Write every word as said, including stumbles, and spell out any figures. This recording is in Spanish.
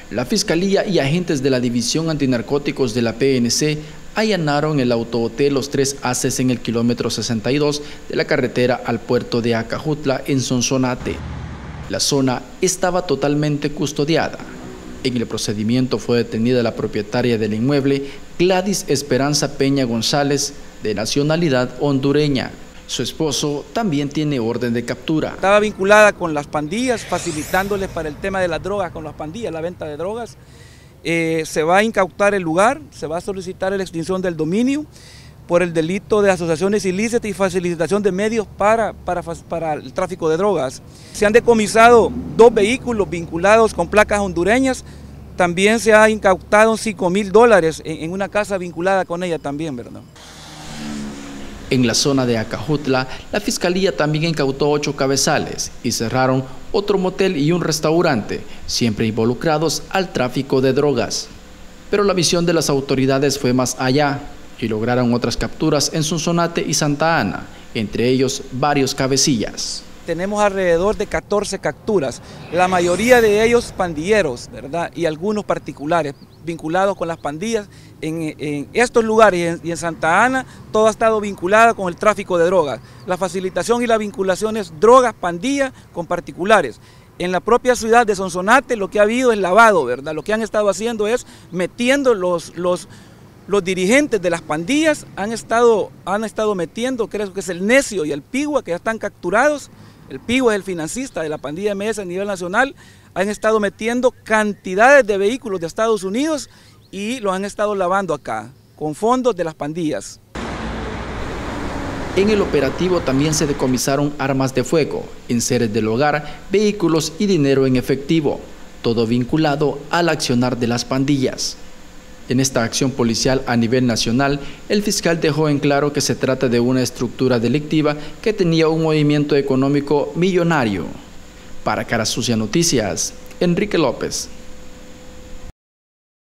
La Fiscalía y agentes de la División Antinarcóticos de la P N C allanaron el autohotel Los Tres Haces en el kilómetro sesenta y dos de la carretera al puerto de Acajutla en Sonsonate. La zona estaba totalmente custodiada. En el procedimiento fue detenida la propietaria del inmueble, Gladys Esperanza Peña González, de nacionalidad hondureña. Su esposo también tiene orden de captura. Estaba vinculada con las pandillas, facilitándoles para el tema de las drogas con las pandillas, la venta de drogas. Eh, se va a incautar el lugar, se va a solicitar la extinción del dominio por el delito de asociaciones ilícitas y facilitación de medios para, para, para el tráfico de drogas. Se han decomisado dos vehículos vinculados con placas hondureñas. También se ha incautado cinco mil dólares en, en una casa vinculada con ella también, ¿verdad? En la zona de Acajutla, la Fiscalía también incautó ocho cabezales y cerraron otro motel y un restaurante, siempre involucrados al tráfico de drogas. Pero la misión de las autoridades fue más allá y lograron otras capturas en Sonsonate y Santa Ana, entre ellos varios cabecillas. Tenemos alrededor de catorce capturas, la mayoría de ellos pandilleros, ¿verdad? Y algunos particulares vinculados con las pandillas. En, en estos lugares y en, y en Santa Ana todo ha estado vinculado con el tráfico de drogas. La facilitación y la vinculación es drogas, pandillas con particulares. En la propia ciudad de Sonsonate lo que ha habido es lavado, ¿verdad? Lo que han estado haciendo es metiendo los... los Los dirigentes de las pandillas han estado, han estado metiendo, creo que es el Necio y el Pigua, que ya están capturados. El Pigua es el financista de la pandilla M S a nivel nacional. Han estado metiendo cantidades de vehículos de Estados Unidos y los han estado lavando acá, con fondos de las pandillas. En el operativo también se decomisaron armas de fuego, enseres del hogar, vehículos y dinero en efectivo, todo vinculado al accionar de las pandillas. En esta acción policial a nivel nacional, el fiscal dejó en claro que se trata de una estructura delictiva que tenía un movimiento económico millonario. Para Cara Sucia Noticias, Enrique López.